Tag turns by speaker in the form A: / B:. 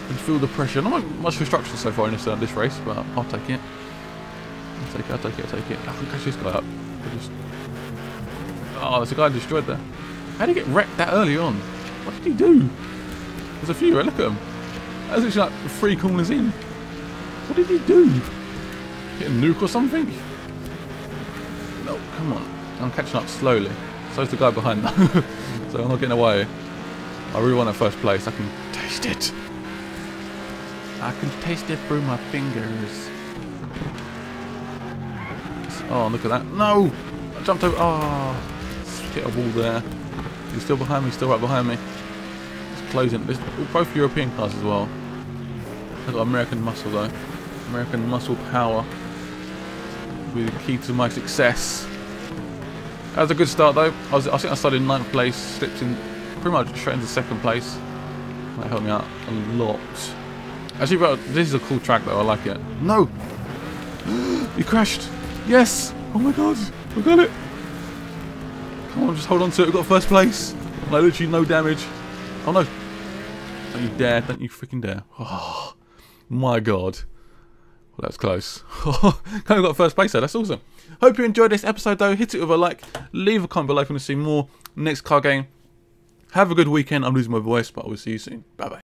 A: can feel the pressure. Not much destruction so far in this race, but I'll take it. I'll take it. I can catch this guy up. Oh, there's a guy destroyed there. How did he get wrecked that early on? What did he do? There's a few, right? Look at him. That was actually like 3 corners in. What did he do? Hit a nuke or something? No, come on. I'm catching up slowly. So's the guy behind that. So I'm not getting away. I really want that first place. I can taste it. I can taste it through my fingers. Oh, look at that. No! I jumped over. Oh, hit a wall there. He's still behind me, still right behind me. It's closing. There's both European cars as well. I've got American muscle though. American muscle power. Be the key to my success. That was a good start though. I think I started in 9th place, slipped in pretty much straight into 2nd place. That helped me out a lot. Actually, but this is a cool track though. I like it. No, you crashed. Yes. Oh my god, we got it. Come on, just hold on to it. We got 1st place. Like literally no damage. Oh no! Don't you dare! Don't you freaking dare! Oh my god. Well, that's close. Kind of got 1st place there. That's awesome. Hope you enjoyed this episode though. Hit it with a like. Leave a comment below if you want to see more next car game. Have a good weekend. I'm losing my voice, but I will see you soon. Bye bye.